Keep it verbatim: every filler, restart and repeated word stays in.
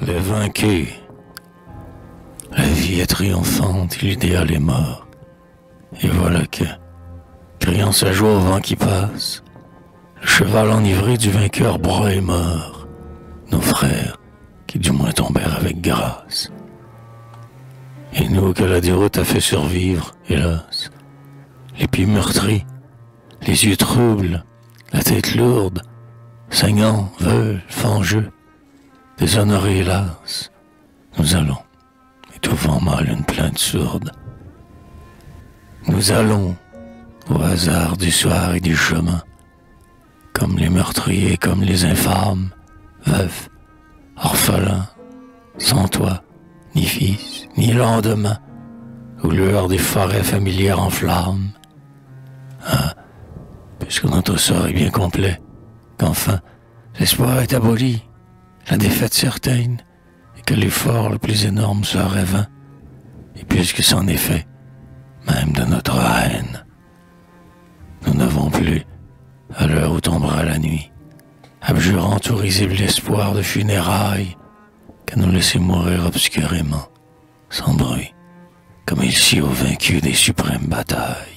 Les vaincus. La vie est triomphante, l'idéal est mort. Et voilà que, criant sa joie au vent qui passe, le cheval enivré du vainqueur bras est mort. Nos frères, qui du moins tombèrent avec grâce. Et nous que la déroute a fait survivre, hélas, les pieds meurtris, les yeux troubles, la tête lourde, saignants, veulent, fangeux, déshonorés, hélas, nous allons, étouffant mal une plainte sourde. Nous allons, au hasard du soir et du chemin, comme les meurtriers, comme les infâmes, veufs, orphelins, sans toit, ni fils, ni lendemain, aux lueurs des forêts familières en flammes. Ah, puisque notre sort est bien complet, qu'enfin l'espoir est aboli, la défaite certaine, et que l'effort le plus énorme serait vain, et puisque c'en est fait, même de notre haine, nous n'avons plus, à l'heure où tombera la nuit, abjurant tout risible espoir de funérailles, qu'à nous laisser mourir obscurément, sans bruit, comme ici aux vaincus des suprêmes batailles.